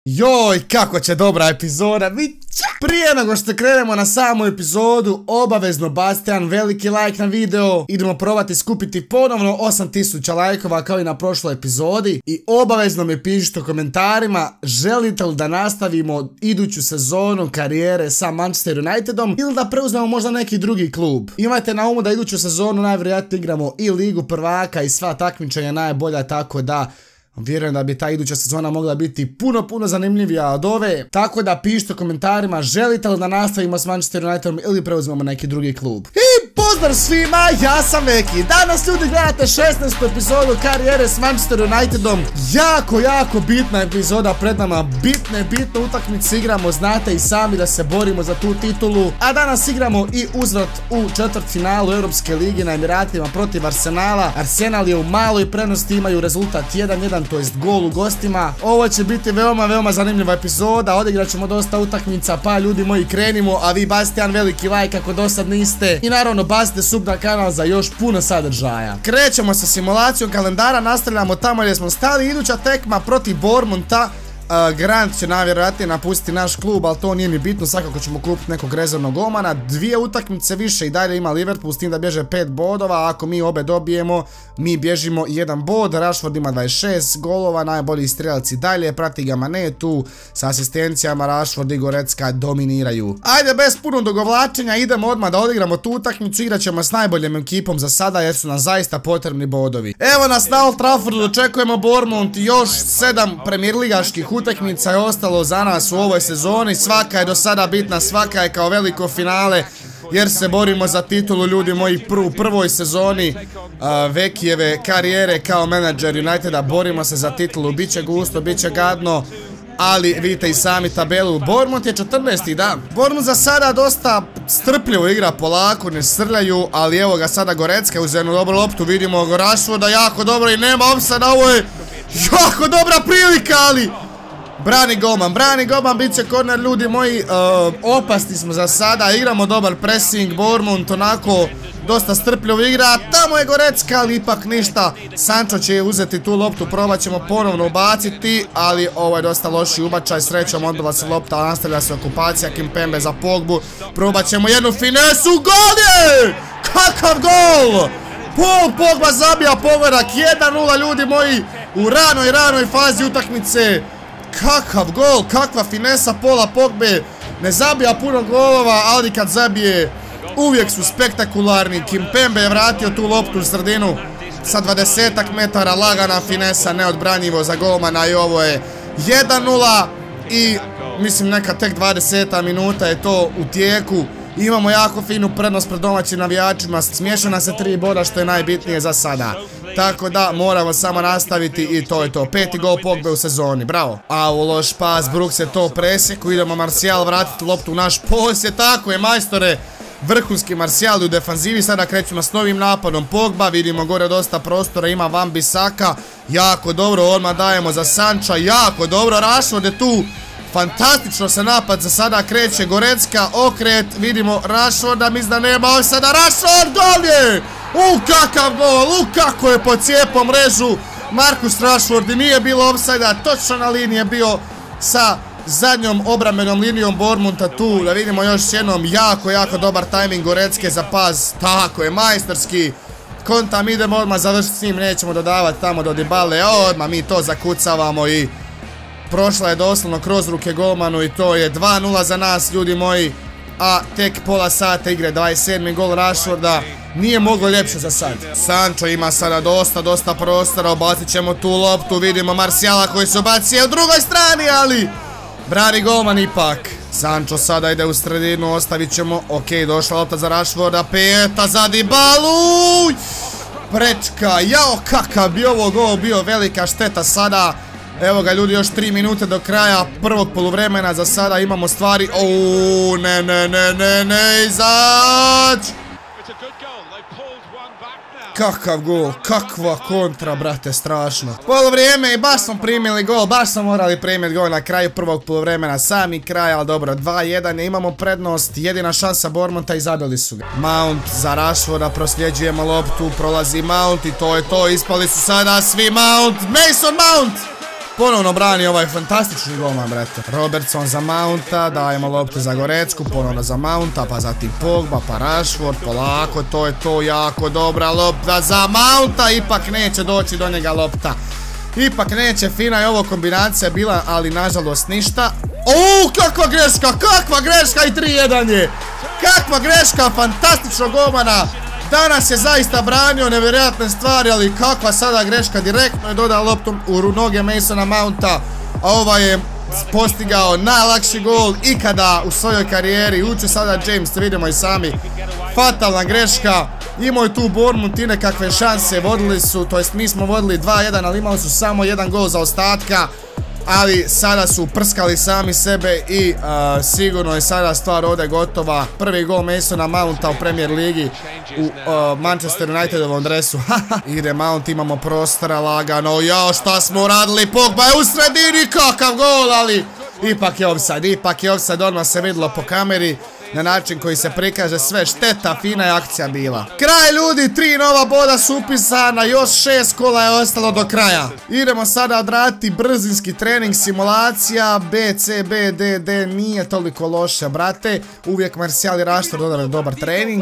Joj, kako će dobra epizoda biti. Prije nego što krenemo na samu epizodu, obavezno bacite jedan veliki like na video. Idemo probati skupiti ponovno 8000 lajkova kao i na prošloj epizodi. I obavezno mi pišite u komentarima želite li da nastavimo iduću sezonu karijere sa Manchester Unitedom ili da preuzmemo možda neki drugi klub. Imajte na umu da iduću sezonu najvjerojatnije igramo i Ligu prvaka i sva takmičenja najbolja, tako da vjerujem da bi ta iduća sezona mogla biti puno zanimljivija od ove. Tako da pišite u komentarima želite li da nastavimo s Manchester Unitedom ili preuzmemo neki drugi klub. I pozdrav svima, ja sam Veki. Danas ljudi gledate 16. epizodu karijere s Manchester Unitedom. Jako bitna epizoda pred nama. Bitne utakmice igramo, znate i sami da se borimo za tu titulu. A danas igramo i uzvrat u četvrtfinalu Europske lige na Emiratima protiv Arsenala. Arsenal je u maloj prednosti, imaju rezultat 1-1, to jest gol u gostima. Ovo će biti veoma zanimljiva epizoda. Odigrat ćemo dosta utakmica, pa ljudi moji krenimo, a vi bacite jedan veliki like ako do sad niste. I naravno bacite sub na kanal za još puno sadržaja. Krećemo sa simulacijom kalendara, nastavljamo tamo gdje smo stali. Iduća tekma protiv Bournemoutha. Grant će najvjerojatnije napustiti naš klub, ali to nije mi bitno, svakako ćemo kupiti nekog rezervnog golmana. Dvije utakmice više i dalje ima Liverpool, s tim da bježe 5 bodova, ako mi obe dobijemo, mi bježimo 1 bod. Rashford ima 26 golova, najbolji strelac i dalje, prati ga Mane tu sa asistencijama, Rashford i Goretzka dominiraju. Ajde, bez puno dogovlačenja, idemo odmah da odigramo tu utakmicu, igrat ćemo s najboljom ekipom za sada jer su nam zaista potrebni bodovi. Evo nas na Old Traffordu, dočekujemo Bournemouth, još 7 premijerligaških utakmica je ostalo za nas u ovoj sezoni. Svaka je do sada bitna, svaka je kao veliko finale jer se borimo za titulu, ljudi moji, u prvoj sezoni Vekijeve karijere kao menadžer Uniteda. Borimo se za titulu, bit će gusto, bit će gadno, ali vidite i sami tabelu. Bournemouth je 14. dan. Bournemouth za sada dosta strpljivo igra, polako, ne srljaju, ali evo ga sada Goretzka uz jednu dobru loptu, vidimo go Rashforda jako dobro i nema opsada, ovo je jako dobra prilika, ali brani golman, bit će korner, ljudi moji. Opasni smo za sada, igramo dobar pressing, Bournemouth onako dosta strpljivo igra, tamo je Goretzka, ali ipak ništa. Sancho će uzeti tu loptu, probat ćemo ponovno ubaciti, ali ovo je dosta loši ubačaj, srećom odbila se lopta, nastavlja se okupacija, Kimpembe za Pogbu, probat ćemo jednu finesu, gol je! Kakav gol! Paul Pogba zabija pogodak, 1-0, ljudi moji, u ranoj fazi utakmice. Kakav gol, kakva finesa Paula Pogbe, ne zabija puno golova, ali kad zabije uvijek su spektakularni. Kimpembe je vratio tu loptu u sredinu sa 20 metara, lagana finesa, neodbranjivo za golmana i ovo je 1-0 i mislim neka tek 20 minuta je to u tijeku. Imamo jako finu prednost pred domaćim navijačima, smiješana se 3 boda što je najbitnije za sada. Tako da moramo samo nastaviti i to je to. 5. gol Pogbe u sezoni, bravo. A u loš pas, Brooks je to presjeku, idemo Martial vratiti loptu u naš posjed, tako je majstore. Vrhunski Martial u defanzivi, sada krećemo s novim napadom. Pogba, vidimo gore dosta prostora, ima Van Bissaka, jako dobro, odmah dajemo za Sancha, jako dobro, Rashford je tu. Fantastično se napad za sada kreće, Goretzka, okret, vidimo Rashforda, mislim da nema ovdje sada, Rashford, gol je! Kakav gol, kako je pocijepao mrežu Marcus Rashford i nije bilo ofsajda, točno na liniji je bio sa zadnjom obrambenom linijom Bournemoutha tu, da vidimo još jednom, jako dobar tajming Goretzke za pas, tako je, majstorski. Kontam, idemo odmah završiti s njim, nećemo dodavati tamo do Dybale, odmah mi to zakucavamo i prošla je doslovno kroz ruke golmanu i to je 2-0 za nas, ljudi moji, a tek pola sata igre, 27. gol Rashforda, nije moglo ljepše za sad. Sancho ima sada dosta prostora, ubacit ćemo tu loptu, vidimo Martiala koji se ubacio u drugoj strani, ali brani golman ipak. Sancho sada ide u sredinu, ostavit ćemo, ok, došla lopta za Rashforda, peta za Dybalu, prečka, jao kakav bi ovo gol bio, velika šteta sada. Evo ga ljudi, još 3 minute do kraja prvog poluvremena, za sada imamo stvari, ne, izać! Kakav gol, kakva kontra, brate, strašno. Poluvrijeme i baš smo primili gol, baš smo morali primiti gol na kraju prvog poluvremena, sami kraj, ali dobro, 2-1, imamo prednost, jedina šansa Bournemoutha i zabili su ga. Mount za Rashforda, prosljeđujemo loptu, prolazi Mount i to je to, ispali su sada svi Mount, Mason Mount! Ponovno brani ovaj fantastični golman, brete. Robertson za Mounta, dajemo loptu za Gorecku, ponovno za Mounta, pa zatim Pogba, pa Rashford, polako, to je to, jako dobra lopta za Mounta, ipak neće doći do njega lopta. Ipak neće, fina je ovo kombinacija bila, ali nažalost ništa. Kakva greška i 3-1 je. Kakva greška, fantastičnog golmana. Danas je zaista branio nevjerojatne stvari, ali kakva sada greška, direktno je dodao loptom u noge Masona Mounta, a ovaj je postigao najlakši gol ikada u svojoj karijeri. Uče sada James, vidimo i sami, fatalna greška. Imao je tu Bournemouth i nekakve šanse, vodili su, to jest mi smo vodili 2-1, ali imali su samo jedan gol za ostatka. Ali sada su prskali sami sebe i sigurno je sada stvar ovdje gotova. Prvi gol Masona Mounta u Premier Ligi u Manchester Unitedovom dresu. Ide Mount, imamo prostora lagano. Jao, šta smo radili, Pogba je u sredini, kakav gol, ali ipak je offside, odmah se vidjelo po kameri. Na način koji se prikaže sve, šteta, fina je akcija bila. Kraj ljudi, 3 nova boda su upisana, još 6 kola je ostalo do kraja. Idemo sada odraditi brzinski trening, simulacija, B, C, B, D, D, nije toliko loše, brate. Uvijek Martial i Rashford dodali dobar trening.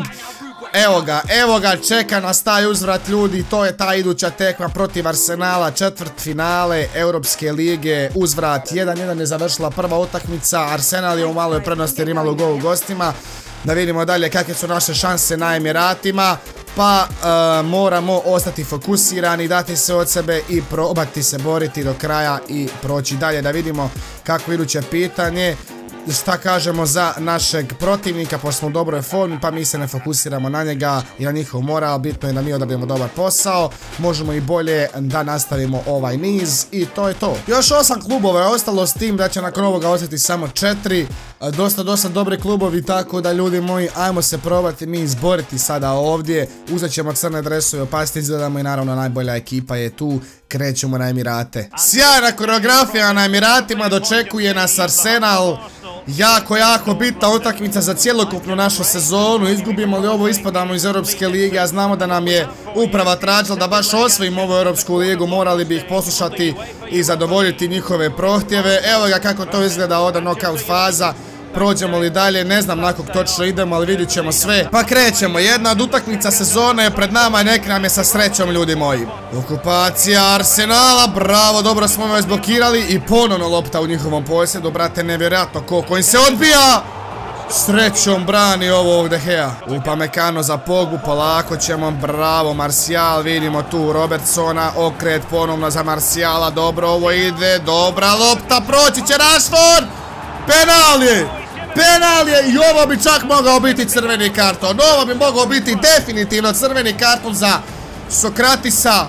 Evo ga, čeka nas taj uzvrat ljudi, to je ta iduća tekma protiv Arsenala, četvrtfinale Europske lige, uzvrat 1-1 je završila prva utakmica, Arsenal je u maloj prednosti jer imalo gol u gostima. Da vidimo dalje kakve su naše šanse na Emiratima, pa moramo ostati fokusirani, dati se od sebe i probati se boriti do kraja i proći dalje. Da vidimo kako iduće pitanje. Šta kažemo za našeg protivnika, pošto smo u dobroj formi, pa mi se ne fokusiramo na njega i na njihov moral, bitno je da mi odradimo dobar posao, možemo i bolje da nastavimo ovaj niz i to je to. Još 8 klubova je ostalo, s tim da će nakon ovoga ostati samo 4, dosta dobri klubovi, tako da ljudi moji, ajmo se probati mi izboriti sada ovdje, uzet ćemo crne dresove, opasiti izgledamo i naravno najbolja ekipa je tu, krećemo na Emirate. Sjajna koreografija na Emiratima, dočekuje nas Arsenal. Jako bitna utakmica za cjelokupnu našu sezonu. Izgubimo li ovo, ispadamo iz Europske lige, a znamo da nam je uprava tražila da baš osvojimo ovu Europsku ligu, morali bi ih poslušati i zadovoljiti njihove prohtjeve. Evo ga kako to izgleda ovdje knockout faza. Prođemo li dalje, ne znam na kog točno idemo, ali vidit ćemo sve. Pa krećemo, jedna od utakmica sezone je pred nama i nek nam je sa srećom, ljudi moji. Okupacija Arsenala, bravo, dobro smo ovo izblokirali i ponovno lopta u njihovom posjedu, brate, nevjerojatno koliko im se odbija. Srećom brani ovo De Gea. Upamecano za Pogbu, polako ćemo, bravo Martial, vidimo tu Robertsona, okret ponovno za Martiala, dobro ovo ide, dobra lopta, proći će Rashford. Penal je i ovo bi čak mogao biti crveni karton. Ovo bi mogao biti definitivno crveni karton za Sokratisa.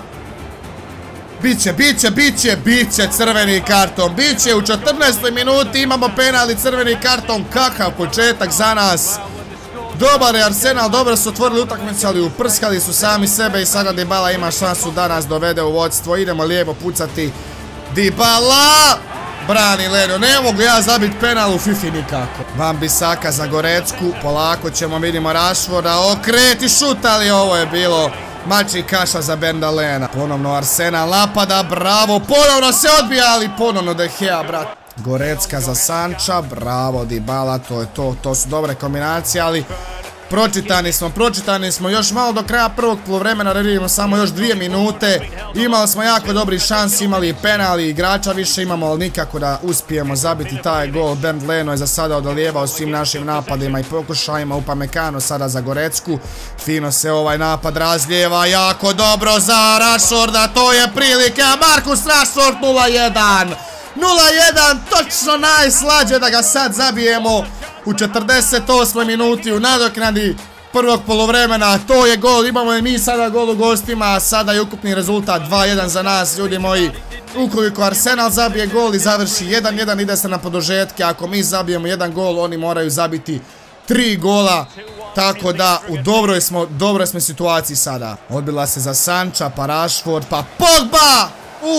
Biće crveni karton. Biće u 14. minuti, imamo penal i crveni karton. Kakav početak za nas. Dobar je Arsenal, dobro su otvorili utakmicu, ali uprskali su sami sebe i sada Dybala ima šansu da nas dovede u vodstvo. Idemo lijevo pucati. Dybala! Brani Leno, ne mogu ja zabiti penal u Fifi nikako. Wan-Bissaka za Gorecku, polako ćemo, vidimo Rashforda, okret i šut, ali ovo je bilo mači kaša za Bendalena. Ponovno Arsenal napada, bravo, ponovno se odbija, ali ponovno De Gea, brat. Gorecka za Sancha, bravo Dybala, to je to, to su dobre kombinacije, ali pročitani smo, još malo do kraja prvog poluvremena, vidimo samo još 2 minute, imali smo jako dobri šans, imali i penali, igrača više imamo, ali nikako da uspijemo zabiti taj gol. Bernd Leno je za sada odolijevao svim našim napadima i pokušajima, Upamecano sada za Gorecku, fino se ovaj napad razlijeva, jako dobro za Rashforda, to je prilika, Marcus Rashford 0-1, točno najslađe da ga sad zabijemo. U 48. minuti u nadoknadi prvog poluvremena, to je gol, imamo i mi sada gol u gostima, a sada je ukupni rezultat 2-1 za nas, ljudi moji. Ukoliko Arsenal zabije gol i završi 1-1, ide se na produžetke, ako mi zabijemo 1 gol, oni moraju zabiti 3 gola, tako da u dobroj smo situaciji sada. Odbila se za Sancha, pa Rashford, pa Pogba!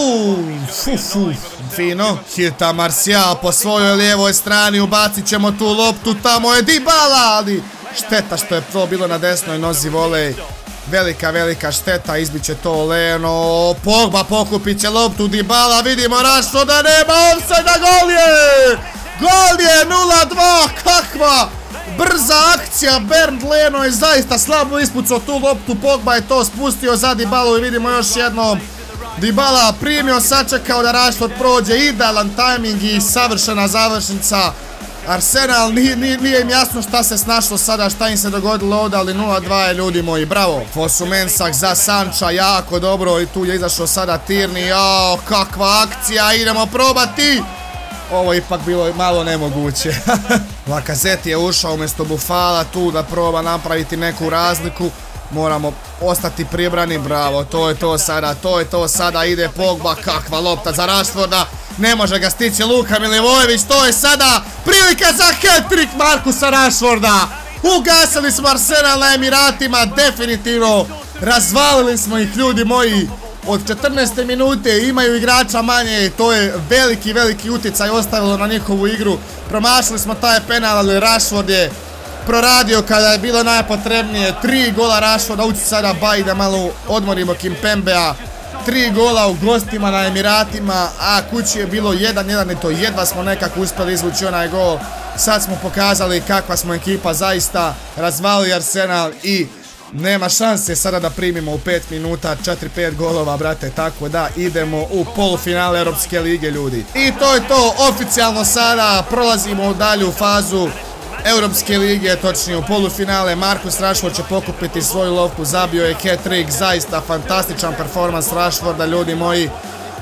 Fino, hita Martial po svojoj lijevoj strani, ubacit ćemo tu loptu, tamo je Dybala, ali šteta što je to bilo na desnoj nozi volej. velika šteta, izbiće to Leno, Pogba pokupit će loptu, Dybala, vidimo Rashforda, nema ofsajda, gol je! Gol je, 0-2, kakva brza akcija, Bernd Leno je zaista slabo ispucao tu loptu, Pogba je to spustio za Dybalu i vidimo još jednom Dybala primio, sačekao da Rashford prođe, idealan tajming i savršena završnica. Arsenal, nije im jasno šta se snašlo sada, šta im se dogodilo ovdje, ali 0-2 je, ljudi moji, bravo. Fosu Mensah za Sancha, jako dobro, i tu je izašao sada Tierney, jao, kakva akcija, idemo probati. Ovo je ipak bilo malo nemoguće. Lacazette je ušao umjesto Buffala tu da proba napraviti neku razliku. Moramo ostati pribrani, bravo, to je to sada, ide Pogba, kakva lopta za Rashforda, ne može ga stići Luka Milivojević, to je sada prilika za hat-trick Marcusa Rashforda. Ugasili smo Arsenal na Emiratima, definitivno razvalili smo ih, ljudi moji. Od 14. minute imaju igrača manje, to je veliki utjecaj ostavilo na njihovu igru. Promašili smo taj penal, ali Rashford je proradio kada je bilo najpotrebnije. 3 gola Rashforda, ući sada Baj da malo odmorimo Kimpembea. 3 gola u gostima na Emiratima, a kući je bilo 1-1 i to jedva smo nekako uspjeli izvući onaj gol. Sad smo pokazali kakva smo ekipa, zaista razvalili Arsenal i nema šanse sada da primimo u 5 minuta 4-5 golova, brate, tako da idemo u polufinale Europske lige, ljudi. I to je to, oficijalno sada prolazimo u dalju fazu Europske lige, točnije u polufinale. Marcus Rashford će pokupiti svoju loptu, zabio je hat-trick, zaista fantastičan performans Rashforda, ljudi moji.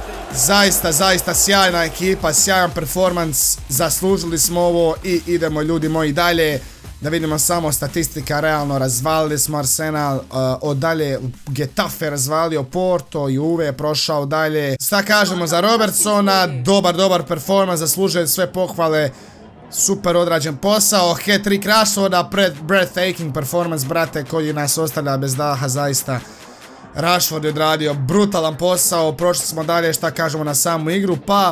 Zaista sjajna ekipa, sjajan performans, zaslužili smo ovo i idemo, ljudi moji, dalje. Da vidimo samo statistika, realno razvalili smo Arsenal, od dalje Getafe razvalio Porto, Juve je prošao dalje. Šta kažemo za Robertsona, dobar performans, zaslužuje sve pohvale, super odrađen posao, hat-trick Rashforda, breathtaking performance, brate, koji nas ostavlja bez daha, zaista. Rashford je odradio brutalan posao, prošli smo dalje, šta kažemo na samu igru, pa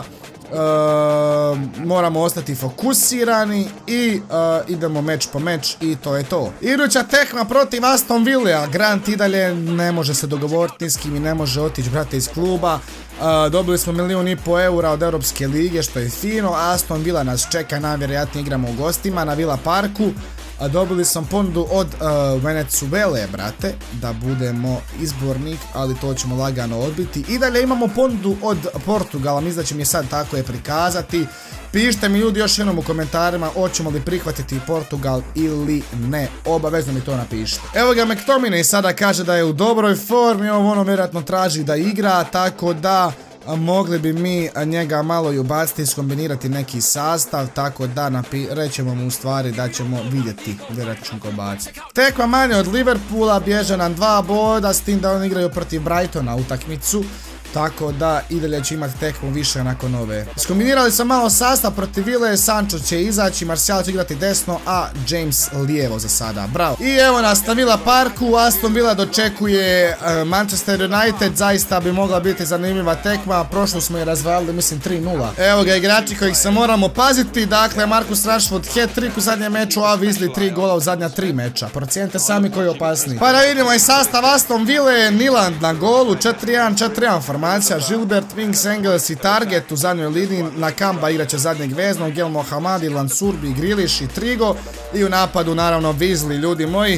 moramo ostati fokusirani i idemo meč po meč i to je to. Iduća tekma protiv Aston Villa, Grant i dalje ne može se dogovoriti s kim i ne može otići, brate, iz kluba. Dobili smo 1,5 milijuna eura od Europske lige, što je fino. Aston Villa nas čeka, najvjerojatnije igramo u gostima na Villa Parku. Dobili sam ponudu od Venezuele, brate, da budemo izbornik, ali to ćemo lagano odbiti. I dalje imamo ponudu od Portugala, mislim da će mi je sad tako je prikazati. Pišite mi, ljudi, još jednom u komentarima, hoćemo li prihvatiti Portugal ili ne, obavezno mi to napišite. Evo ga McTominay sada kaže da je u dobroj formi, ono vjerojatno traži da igra, tako da mogli bi mi njega malo i ubaciti, iskombinirati neki sastav, tako da rećemo mu u stvari da ćemo vidjeti, vjerojatno ćemo ga ubaciti. Tekma manje od Liverpoola, bježe nam 2 boda, s tim da oni igraju protiv Brightona utakmicu. Tako da i dalje će imati tekmu više nakon ove. Iskombinirali sam malo sastav protiv Ville, Sancho će izaći, Martial će igrati desno, a James lijevo za sada. Bravo. I evo nas na Villa Parku, Aston Villa dočekuje Manchester United, zaista bi mogla biti zanimljiva tekma, prošlu smo je razvalili, mislim 3-0. Evo ga igrači kojih se moramo paziti, dakle Marcus Rashford hat-trick u zadnjem meču, a Weasley 3 gola u zadnja 3 meča. Procijenite sami koji je opasniji. Pa da vidimo i sastav Aston Ville, Niland na golu, 4-1-4-1 formacija, Gilbert, Winks, Engels i Target u zadnjoj liniji, Nakamba igraće zadnjeg veznog, Gel Mohamadi, Lansurbi, Grealish i Trigo i u napadu naravno Weasley, ljudi moji.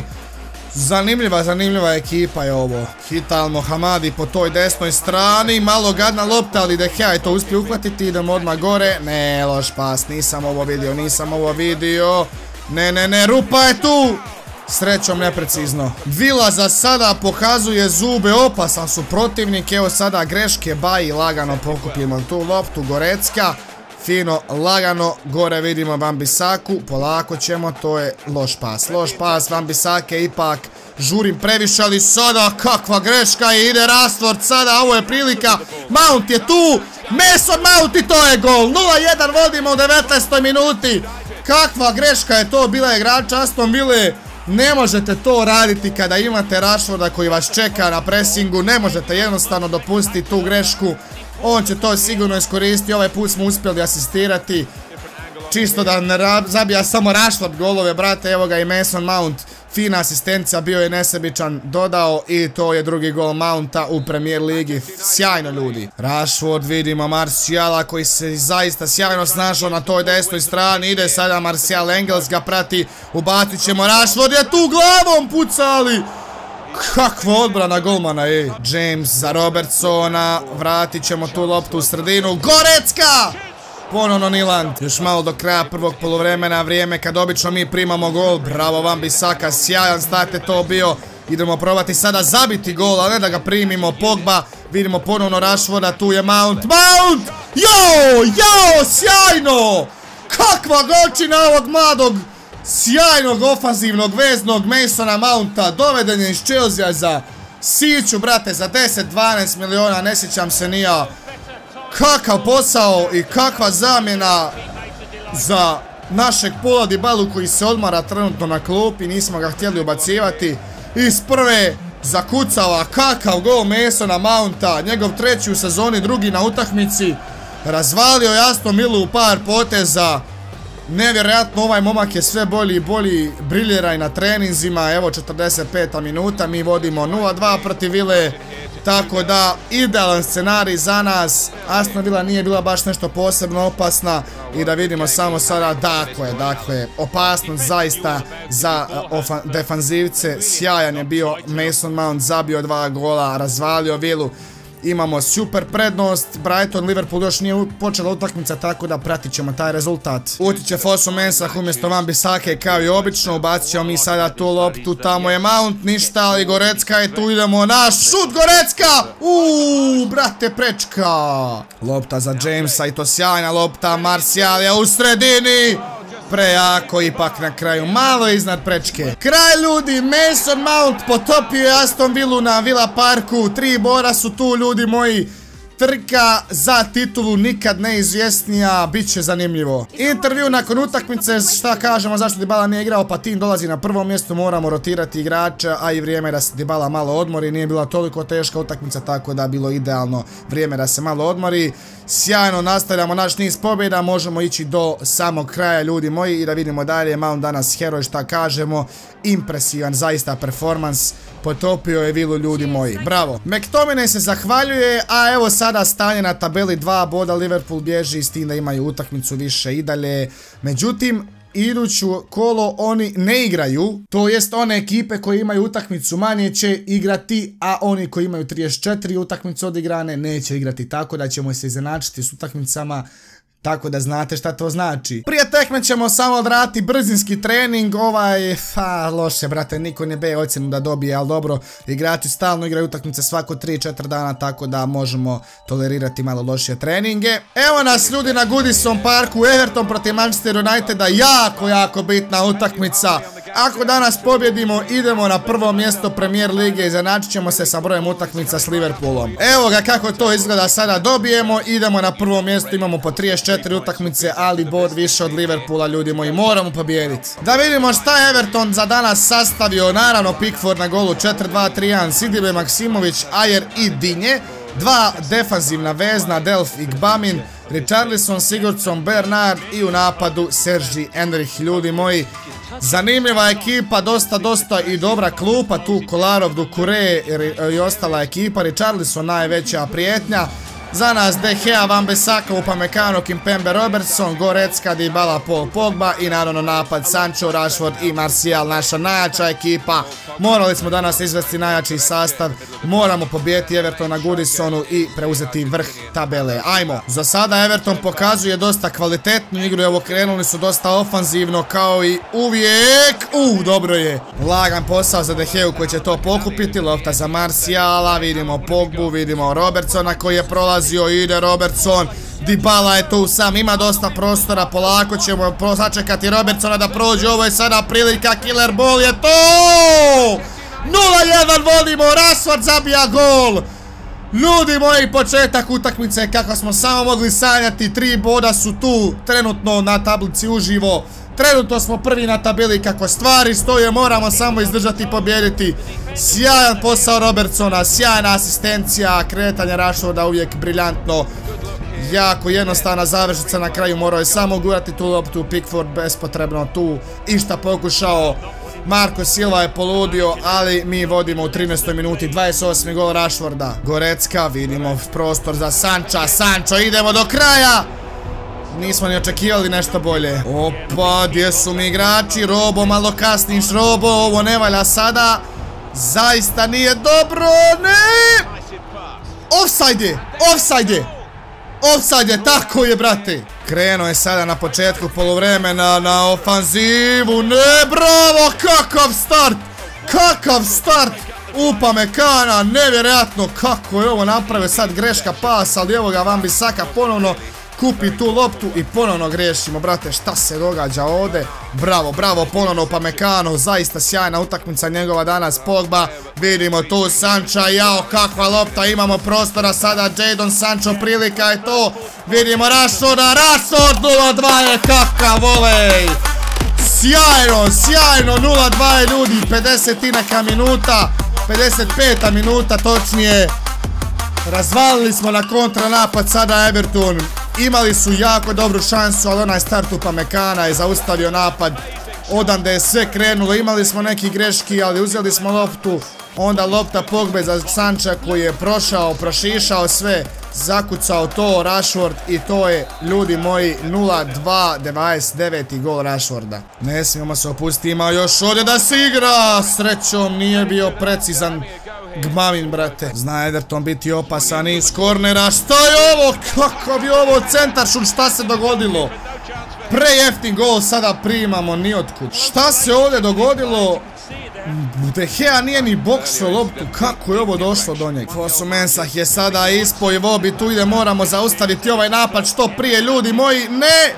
Zanimljiva ekipa je ovo. Hital Mohamadi po toj desnoj strani, malo gadna lopta, ali De Gea je to uspio uhvatiti, idemo odmah gore. Ne, loš pas, nisam ovo vidio. Ne, rupa je tu. Srećom neprecizno. Villa za sada pokazuje zube, opasan su protivnik, evo sada greške, Baji lagano pokupimo tu loptu, Gorecka, fino, lagano, gore vidimo Wan-Bissaku, polako ćemo, to je loš pas, Wan-Bissake ipak žurim previše, ali sada kakva greška i ide Rashford sada, ovo je prilika, Mount je tu, Mason Mount i to je gol, 0-1 vodimo u 19. minuti, kakva greška je to bila igrača Aston Ville. Ne možete to raditi kada imate Rashforda koji vas čeka na presingu, ne možete jednostavno dopustiti tu grešku. On će to sigurno iskoristiti, ovaj put smo uspjeli asistirati. Čisto da ne zabija samo Rashford golove, brate, evo ga i Mason Mount. Fina asistencija, bio je nesebičan, dodao i to je drugi gol Mounta u Premier Ligi. Sjajno ljudi. Rashford, vidimo Martiala koji se zaista sjajno snašao na toj desnoj strani. Ide sada Martial, Engels ga prati, ubacit ćemo, Rashford je tu glavom pucali. Kakva odbrana golmana je. James za Robertsona, vratit ćemo tu loptu u sredinu. Gorecka! Ponovno Niland. Još malo do kraja prvog poluvremena, vrijeme kad obično mi primamo gol. Bravo Wan-Bissaka, sjajan start je to bio. Idemo probati sada zabiti gol, a ne da ga primimo. Pogba, vidimo ponovno Rashforda, tu je Mount. Mount! Jo, sjajno! Kakva golčina ovog mladog, sjajnog ofanzivnog veznog Masona Mounta. Doveden je iz Chelsea za siću, brate, za 10-12 miliona, ne sjećam se ni ja. Kakav posao i kakva zamjena za našeg Paula Dybalu koji se odmara trenutno na klupi, nismo ga htjeli ubacivati. Iz prve zakucava, kakav gol Masona Mounta, njegov treći u sezoni, drugi na utakmici. Razvalio je Aston Villu u par poteza. Nevjerojatno, ovaj momak je sve bolji i bolji, briljera i na treninzima. Evo 45. minuta, mi vodimo 0-2 protiv Ville. Tako da, idealan scenarij za nas. Aston Villa nije bila baš nešto posebno opasna. I da vidimo samo sada, dakle, opasnost zaista za defanzivce. Sjajan je bio Mason Mount, zabio 2 gola, razvalio Villu. Imamo super prednost, Brighton, Liverpool još nije počela utakmica, tako da pratit ćemo taj rezultat. Utiće Fosu Mensah umjesto Wan-Bissake kao i obično, ubacit ćemo mi sada tu loptu, tamo je Mount, ništa, ali Gorecka je tu, idemo na šut, Gorecka! Brate, prečka! Lopta za Jamesa i to sjajna lopta, Martial je u sredini! Prejako ipak na kraju, malo iznad prečke. Kraj ljudi, Mason Mount potopio je Aston Villu na Villa Parku. 3 bora su tu ljudi moji. Trka za titulu nikad neizvjesnija, bit će zanimljivo. Intervju nakon utakmice, šta kažemo zašto Dybala nije igrao, pa tim dolazi na prvo mjesto, moramo rotirati igrača, a i vrijeme da se Dybala malo odmori, nije bila toliko teška utakmica, tako da bilo idealno vrijeme da se malo odmori. Sjajno nastavljamo naš niz pobjeda, možemo ići do samog kraja ljudi moji i da vidimo dalje. Mount danas heroj, šta kažemo, impresivan zaista performans. Potopio je Villu ljudi moji, bravo. McTominay se zahvaljuje, a evo sada stanje na tabeli, 2 boda, Liverpool bježi s tim da imaju utakmicu više i dalje. Međutim, iduću kolo oni ne igraju, to jest one ekipe koje imaju utakmicu manje će igrati, a oni koji imaju 34 utakmice odigrane neće igrati, tako da ćemo se izjednačiti s utakmicama. Tako da znate šta to znači. Prije tekme ćemo samo odraditi brzinski trening. Loše brate, niko ne beje ocjenu da dobije, ali dobro, igrači stalno igraju utakmice svako 3-4 dana, tako da možemo tolerirati malo lošije treninge. Evo nas ljudi na Goodison Parku, Everton protiv Manchester Uniteda, jako bitna utakmica. Ako danas pobjedimo, idemo na prvo mjesto Premier Lige i izjednačit ćemo se sa brojem utakmica s Liverpoolom. Evo ga kako to izgleda sada, dobijemo, idemo na prvo mjesto, imamo po 34 utakmice, ali bod više od Liverpoola ljudi moji, moramo pobijediti. Da vidimo šta je Everton za danas sastavio, naravno Pickford na golu, 4-2-3-1, Sidibe, Maksimović, Ajer i Dinje. 2 defanzivna vezna, Delf i Gbamin, Richarlison, Sigurdsson, Bernard i u napadu Sergi Enrich ljudi moji. Zanimljiva ekipa, dosta i dobra klupa, tu Kolarov, Doucouré i ostala ekipa, Richarlison najveća prijetnja. Za nas De Gea, Wan-Bissaka, Upamecano, Kimpembe, Robertson, Gorecka, Dybala, Paul Pogba i naravno napad Sancho, Rashford i Martial, naša najjača ekipa. Morali smo danas izvesti najjači sastav, moramo pobijeti Everton na Goodisonu i preuzeti vrh tabele. Ajmo, za sada Everton pokazuje dosta kvalitetnu igru, evo krenuli su dosta ofanzivno kao i uvijek. Dobro je, lagan posao za De Geu koji će to pokupiti, lopta za Martiala, vidimo Pogbu, vidimo Robertsona koji je prolazio, ide Robertson, Dybala je tu sam, ima dosta prostora, polako ćemo sačekati Robertsona da prođe, ovo je sada prilika, killer ball je to! 0-1 vodimo, Rashford zabija gol! Ljudi moji, početak utakmice kako smo samo mogli sanjati, 3 boda su tu trenutno na tablici uživo. Trenutno smo prvi na tabeli, kako stvari stoje, moramo samo izdržati i pobjediti. Sjajan posao Robertsona, sjajna asistencija, kretanje Rashforda uvijek briljantno. Jako jednostavna završnica na kraju, morao je samo gurati tu loptu, Pickford bespotrebno tu išta pokušao. Marko Silva je poludio, ali mi vodimo u 13. minuti. 28. gol Rashforda. Gorecka, vidimo prostor za Sancha. Sancho, idemo do kraja. Nismo ni očekivali nešto bolje. Opa, gdje su mi igrači? Robo, malo kasniš, Robo, ovo ne valja sada. Zaista nije dobro, ne! Offside je, offside je. Offside je, tako je, brate. Krenuo je sada na početku poluvremena na ofanzivu. Ne, bravo, kakav start. Kakav start Upamecana, nevjerojatno kako je ovo napravio. Sad greška pas, ali evo ga Wan-Bissaka ponovno kupi tu loptu i ponovno grešimo, brate, šta se događa ovdje? Bravo, bravo, ponovno Upamecano, zaista sjajna utakmica njegova danas. Pogba, vidimo tu Sancha, jao, kakva lopta, imamo prostora sada, Jadon Sancho, prilika je to, vidimo Rashforda, Rashford 0-2 je kakav volej! Sjajno, sjajno, 0-2 je ljudi, 50 minuta, 55 minuta točnije. Razvalili smo na kontranapad sada Everton. Imali su jako dobru šansu, ali onaj start Upamecana je zaustavio napad. Odande je sve krenulo, imali smo neki greški, ali uzeli smo loptu. Onda lopta Pogbe za Sancha koji je prošao, prošišao sve. Zakucao to Rashford i to je, ljudi moji, 0-2, 99. gol Rashforda. Ne smijemo se opustiti, ima još ovdje da se igra. Srećom nije bio precizan Gmavin, brate. Zna Ederton biti opasan iz kornera. Šta je ovo? Kako bi ovo centar šut? Šta se dogodilo? Prejeftin gol sada primamo niotkud. Šta se ovdje dogodilo? De Gea nije ni boksao loptu. Kako je ovo došlo do njega? Fosu Mensah je sada ispo i Vobi tu ide. Moramo zaustaviti ovaj napad što prije, ljudi moji. Ne!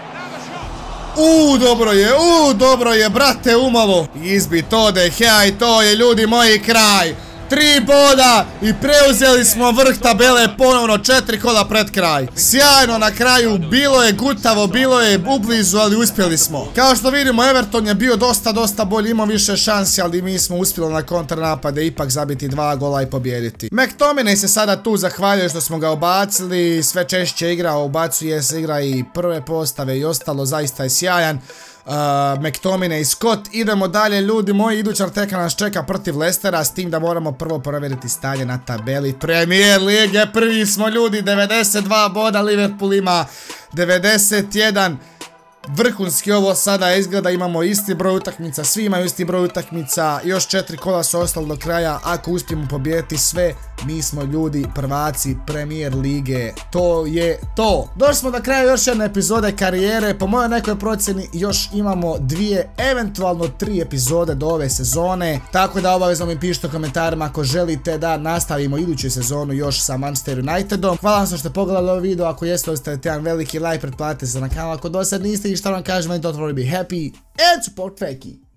Dobro je, brate, umalo. Izbi to De Gea i to je, ljudi moji, kraj. 3 boda i preuzeli smo vrh tabele ponovno 4 kola pred kraj. Sjajno na kraju, bilo je gutavo, bilo je ublizu, ali uspjeli smo. Kao što vidimo, Everton je bio dosta bolji, imao više šansi, ali mi smo uspjeli na kontranapade ipak zabiti 2 gola i pobijediti. McTominay se sada tu zahvaljuje što smo ga ubacili, sve češće igra, ubacuje se, igra i prve postave i ostalo, zaista je sjajan. McTominay i Scott. Idemo dalje, ljudi moji, iduća teka nas čeka protiv Leicestera, s tim da moramo prvo provjeriti stanje na tabeli Premier Lige. Prvi smo, ljudi, 92 boda, Liverpool ima 91. Vrhunski ovo sada izgleda, imamo isti broj utakmica, svi imaju isti broj utakmica, još 4 kola su ostali do kraja. Ako uspijemo pobijediti sve, mi smo, ljudi, prvaci Premier Lige. To je to. Došli smo do kraja još jedne epizode karijere. Po mojoj nekoj procjeni još imamo 2, eventualno 3 epizode do ove sezone. Tako da obavezno mi pišite u komentarima ako želite da nastavimo iduću sezonu još sa Manchester Unitedom. Hvala vam što ste pogledali ovaj video, ako jeste ostavite jedan veliki like, pretplatite se na kanal ako do sad niste i šta vam kažem, don't worry, be happy and support Feki.